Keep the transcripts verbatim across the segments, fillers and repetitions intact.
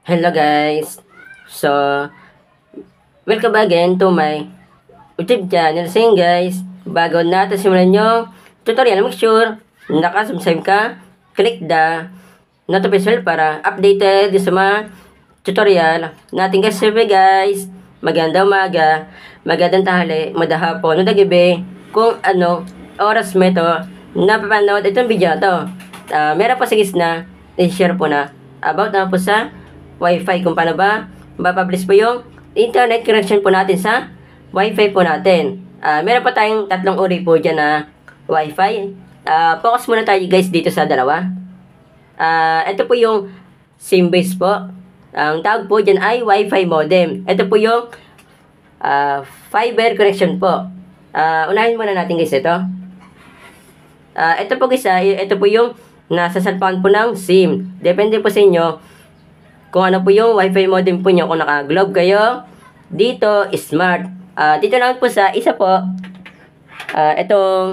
Hello guys! So, welcome again to my YouTube channel. So yun guys, bago natin simulan yung tutorial, make sure nakasubscribe ka, click the notification para updated sa mga tutorial natin guys. Sabi guys, magandang umaga, magandang tanghali, madahapon, no gabi, kung ano oras mo ito napapanood itong video to. Uh, meron po sa gitna, i-share po na about na po sa Wi-Fi, kung paano ba mapublish po yung internet connection po natin sa Wi-Fi po natin. Uh, meron pa tayong tatlong uri po dyan na Wi-Fi. Uh, focus muna tayo guys dito sa dalawa. Uh, ito po yung SIM-based po. Ang tawag po dyan ay Wi-Fi modem. Ito po yung uh, fiber connection po. Uh, unahin muna natin guys ito. Uh, ito po guys, uh, ito po yung nasa cellphone po ng SIM. Depende po sa inyo kung ano po yung Wi-Fi modem po nyo. Kung naka-globe kayo, dito, smart. Uh, dito naman po sa isa po, uh, itong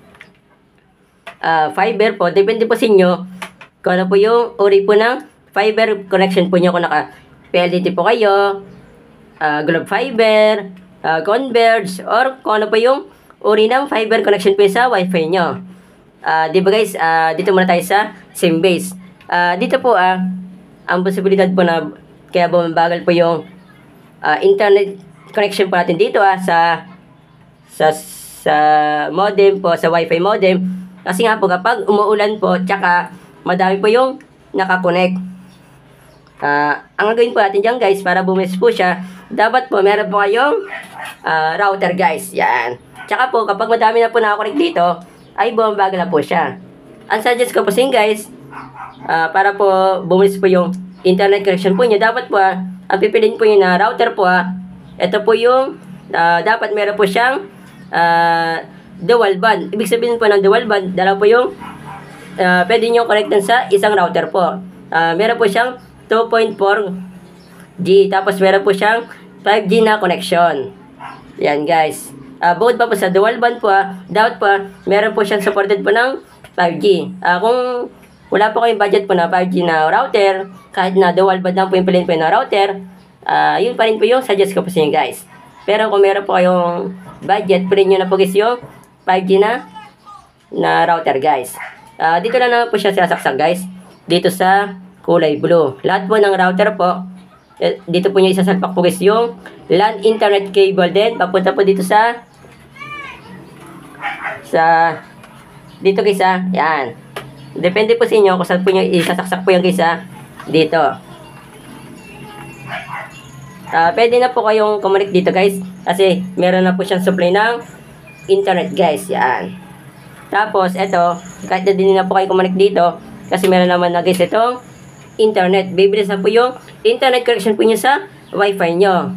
uh, fiber po. Depende po sa inyo kung ano po yung uri po ng fiber connection po nyo. Kung naka-P L D T po kayo, uh, globe fiber, uh, converge, or kung ano po yung uri ng fiber connection po sa Wi-Fi nyo. Uh, di ba guys, uh, dito muna tayo sa SIM base. Uh, dito po, ah, uh, ang posibilidad po na kaya bumabagal po yung uh, internet connection po natin dito ah, sa, sa, sa modem po, sa Wi-Fi modem. Kasi nga po kapag umuulan po, tsaka madami po yung nakakonect. Uh, ang gagawin po natin dyan guys, para bumis po siya, dapat po meron po kayong uh, router guys. Yan. Tsaka po kapag madami na po nakakonect dito, ay bumabagal na po siya. Ang suggest ko po sa inyo guys, uh, para po bumis po yung internet connection po nyo, dapat po ah, ang pipiliin po nyo na router po ah, ito po yung uh, dapat meron po siyang uh, dual band. Ibig sabihin po ng dual band, dalawa po yung uh, pwede nyo connectan sa isang router po. Uh, meron po siyang two point four G, tapos meron po siyang five G na connection. Yan guys. Uh, both pa po sa dual band po ah, dapat po ah, meron po siyang supported po ng five G. Uh, kung wala po kayong budget po na five G na router, kahit na dual band lang po yung piliin po na router, uh, yun pa rin po yung suggest ko po sa inyo guys. Pero kung meron po kayong budget, piliin nyo na po guys yung five G na na router guys. Uh, dito lang naman po siya sasaksak guys, dito sa kulay blue. Lahat po ng router po, eh, dito po nyo isasalpak po guys yung LAN internet cable din, papunta po dito sa sa dito guys ah, yan. Depende po sa inyo kung saan po nyo isasaksak po yung guys ah, dito. Uh, pwede na po kayong connect dito guys, kasi meron na po siyang supply ng internet guys, yan. Tapos eto, kahit na din na po kayo connect dito, kasi meron naman na guys itong internet. Bibilis na po yung internet connection po nyo sa Wi-Fi nyo.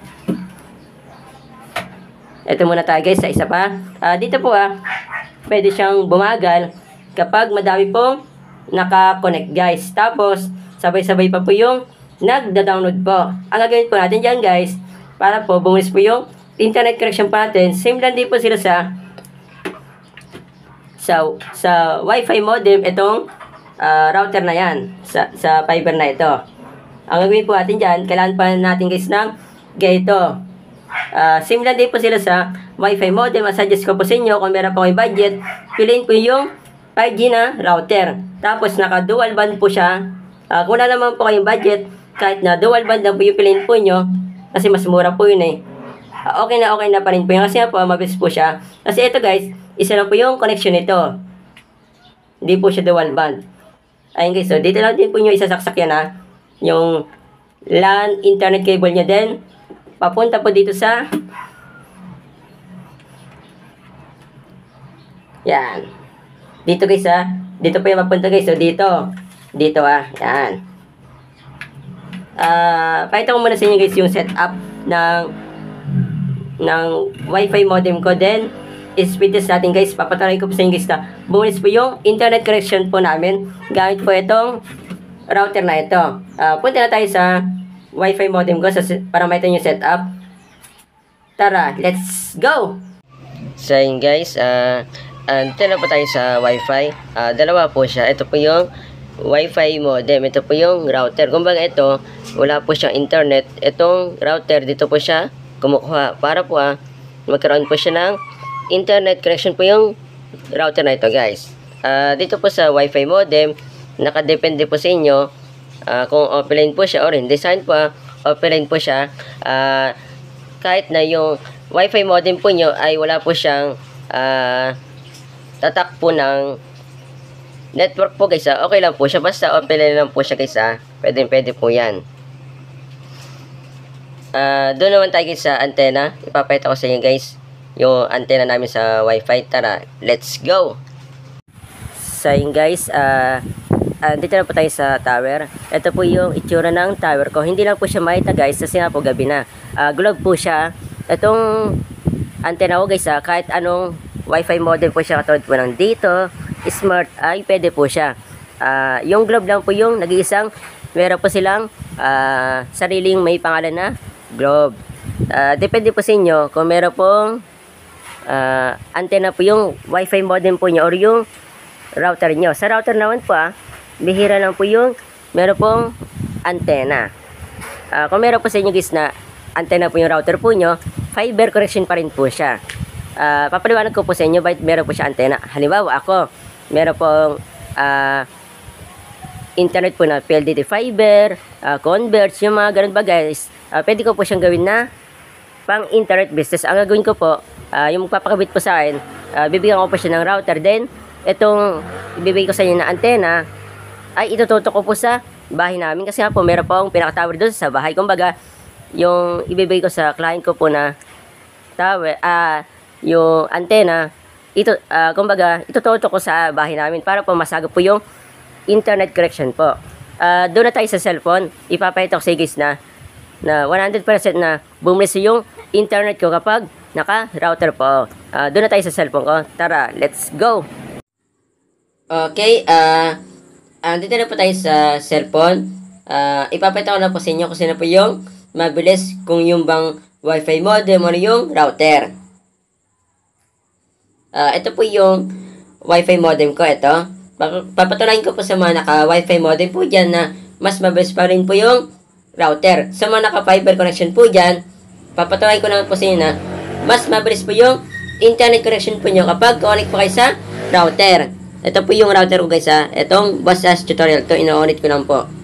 Ito muna tayo guys sa isa pa. Uh, dito po ah, pwede siyang bumagal kapag madami pong naka-connect guys. Tapos, sabay-sabay pa po yung nagda-download po. Ang gagawin po natin dyan guys, para po bumulis po yung internet connection po natin. Same lang din po sila sa sa, sa Wi-Fi modem, itong uh, router na yan, sa, sa fiber na ito. Ang gagawin po natin dyan, kailangan pa natin guys ng ganito. Uh, same lang din po sila sa Wi-Fi modem. Suggest ko po sa inyo, kung meron po kayong budget, piliin po yung five G na router. Tapos naka dual band po siya. Uh, kung wala naman po kayong budget, kahit na dual band lang po yung piliin po nyo, kasi mas mura po yun eh. Uh, okay na okay na pa rin po yun, kasi nga po mabilis po siya. Kasi ito guys, isa lang po yung connection nito. Hindi po siya dual band. Ayun guys, so dito lang din po nyo isasaksak yan ha. Yung LAN internet cable nyo din, papunta po dito sa yan. Dito guys ha. Dito po yung mapunta guys. So dito. Dito ha. Yan. Uh, pakita ko muna sa inyo guys yung setup ng ng Wi-Fi modem ko. Then, speed test natin guys. Papatuloy ko po sa inyo guys na bumulis po yung internet connection po namin gamit po itong router na ito. Uh, punta na tayo sa Wi-Fi modem ko sa, para makita nyo yung setup. Tara, let's go! So yun guys, uh, andito na po tayo sa Wi-Fi. Uh, dalawa po siya. Ito po yung Wi-Fi modem. Ito po yung router. Kumbaga ito, wala po siyang internet. Itong router, dito po siya kumukuha. Para po ah, magkaroon po siya ng internet connection po yung router na ito, guys. Uh, dito po sa Wi-Fi modem, nakadepende po sa inyo uh, kung offline po siya or hindi. Sign po ah, offline po siya. Uh, kahit na yung Wi-Fi modem po nyo ay wala po siyang uh, tatak po ng network po, guys, ah. Okay lang po siya. Basta offline lang po siya, guys, ah. Pwede, pwede po yan. Uh, doon naman tayo, guys, sa antena. Ipapakita ko sa inyo, guys, yung antena namin sa Wi-Fi. Tara, let's go! So, yun, guys, uh, uh, dito na po tayo sa tower. Ito po yung itsura ng tower ko. Hindi lang po siya makita, guys, kasi nga po gabi na. Uh, globe po siya. Itong antena ko, guys, ah, kahit anong Wi-Fi modem po siya, katulad po ng dito, smart, ay pwede po siya. Uh, yung globe lang po yung nag-iisang, meron po silang uh, sariling may pangalan na globe. Uh, depende po sa inyo kung meron pong uh, antenna po yung Wi-Fi modem po nyo or yung router nyo. Sa router naman po, ah, bihira lang po yung meron pong antenna. Uh, kung meron po sa inyo, guys, na antenna po yung router po nyo, fiber connection pa rin po siya. Uh, papaliwanag ko po sa inyo bakit meron po siya antenna. Halimbawa, ako, meron pong uh, internet po na P L D T fiber, uh, converts, yung mga ganun ba, guys. Uh, pwede ko po siyang gawin na pang internet business. Ang gagawin ko po, uh, yung magpapakabit po sa akin, uh, bibigyan ko po siya ng router. Then, itong ibibigay ko sa inyo na antena, ay itututok ko po sa bahay namin. Kasi nga po, meron pong pinaka-tower doon sa bahay. Kumbaga, yung ibibigay ko sa client ko po na tower, ah, uh, yung antena, ito, uh, kumbaga, itututok ko sa bahay namin para po masagap po yung internet connection po. Uh, doon na tayo sa cellphone. Ipapahita ko sa guys na, na one hundred percent na bumulis yung internet ko kapag naka-router po. Uh, doon na tayo sa cellphone ko. Tara, let's go! Okay, ah, uh, dito na po tayo sa cellphone. Uh, ipapahita ko na po sa inyo kung sino po yung mabilis, kung yung bang Wi-Fi modem o yung router. Uh, ito po yung Wi-Fi modem ko. Ito. Papatunayan ko po sa mga naka-Wi-Fi modem po dyan na mas mabilis pa rin po yung router. Sa mga naka-fiber connection po dyan, papatunayan ko naman po sa inyo na mas mabilis po yung internet connection po nyo kapag connect po kayo sa router. Ito po yung router ko, guys, ha. Itong Boss Tutorial. Ito, ino-on-it ko lang po.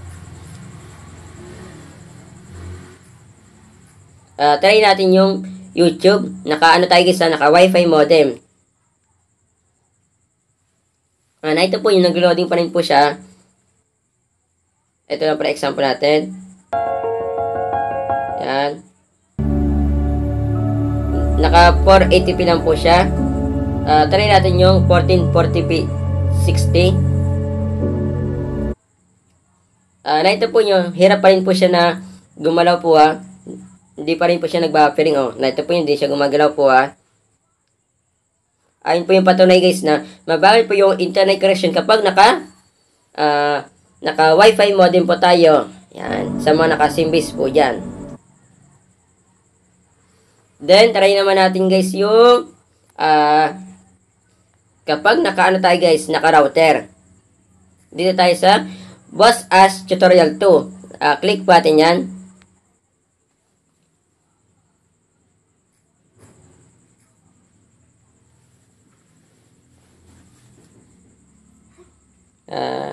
Uh, try natin yung YouTube. Naka-ano tayo, guys, ha? Naka-Wi-Fi modem. Uh, na ito po yung nag-loading pa rin po siya. Ito lang para example natin. Yan. Naka four eighty p lang po siya. Uh, try natin yung fourteen forty p sixty. Uh, na ito po yung hirap pa rin po siya na gumalaw po, ha. Hindi pa rin po siya nag-buffering, oh. Na ito po yung hindi siya gumagalaw po, ha. Ayun po yung patunay, guys, na mabagal po yung internet connection kapag naka uh, naka Wi-Fi modem po tayo. Yan, sa mga naka-SIM-base po dyan. Then, try naman natin, guys, yung uh, kapag naka-ano tayo, guys, naka-router. Dito tayo sa Boss Tutorial two. Uh, click po natin yan. Uh,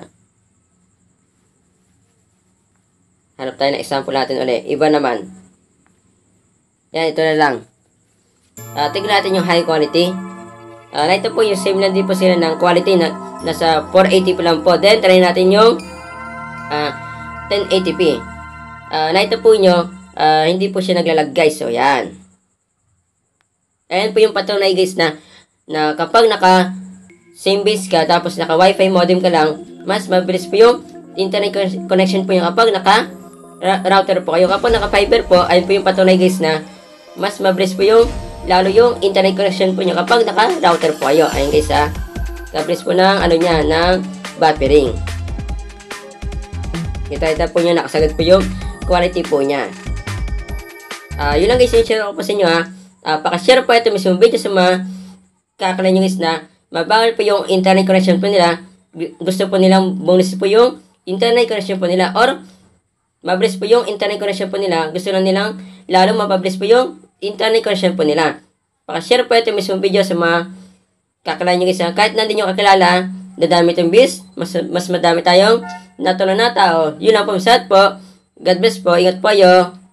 hanap tayo ng example natin ulit. Iba naman. Yan, ito na lang. Uh, tignan natin yung high quality. Uh, na ito po yung same lang din po sila ng quality na nasa four eighty p lang po. Then, try natin yung uh, ten eighty p. Uh, na ito po nyo, uh, hindi po siya naglalag, guys. So, yan. Ayan po yung patunay, guys, na, na kapag naka same base ka, tapos naka Wi-Fi modem ka lang, mas mabilis po yung internet connection po yung kapag naka router po kayo. Kapag naka fiber po, ayun po yung patunay, guys, na mas mabilis po yung lalo yung internet connection po nyo kapag naka router po kayo. Ayun, guys, ha. Mabilis po ng ano niya, ng buffering. Kita-kita po nyo, nakasagot po yung quality po niya. Uh, yun lang, guys, yung share ko po sa inyo, ha. Uh, pakashare po ito mismo video sa mga kakalan nyo, guys, na mabagal po yung internet connection po nila gu- gusto po nilang bonus po yung internet connection po nila, or mabilis po yung internet connection po nila, gusto lang nilang lalo mapabilis po yung internet connection po nila. Pakashare po ito mismong video sa mga kakilala nyo isa. Kahit na hindi nyo kakilala, dadami itong bis, mas, mas madami tayong natulong na tao. Yun lang po, masat po. God bless po, ingat po kayo.